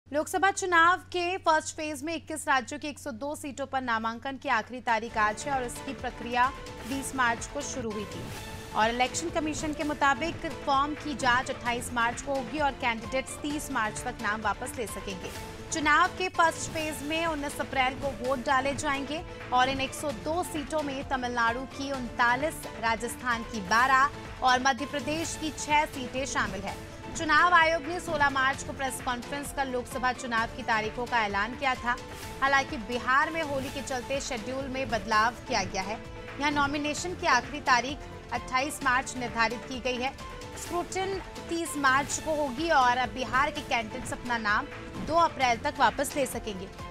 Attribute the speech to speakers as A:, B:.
A: लोकसभा चुनाव के first phase में 21 राज्यों की 102 सीटों पर नामांकन की आखिरी तारीख आज है और इसकी प्रक्रिया 20 मार्च को शुरू हुई थी। और इलेक्शन कमीशन के मुताबिक फॉर्म की जांच 28 मार्च को होगी और कैंडिडेट्स 30 मार्च तक नाम वापस ले सकेंगे। चुनाव के फर्स्ट फेज में 19 अप्रैल को वोट डाले जाएंगे और इन 102 सीटों में तमिलनाडु की 39, राजस्थान की 12 और मध्य प्रदेश की 6 सीटें शामिल है। चुनाव आयोग ने 16 मार्च को प्रेस कॉन्फ्रेंस कर लोकसभा चुनाव की तारीखों का ऐलान किया था। हालांकि बिहार में होली के चलते शेड्यूल में बदलाव किया गया है। यहां नॉमिनेशन की आखिरी तारीख 28 मार्च निर्धारित की गई है। स्क्रूटिन 30 मार्च को होगी और बिहार के कैंडिडेट्स अपना नाम 2 अप्रैल तक वापस ले सकेंगे।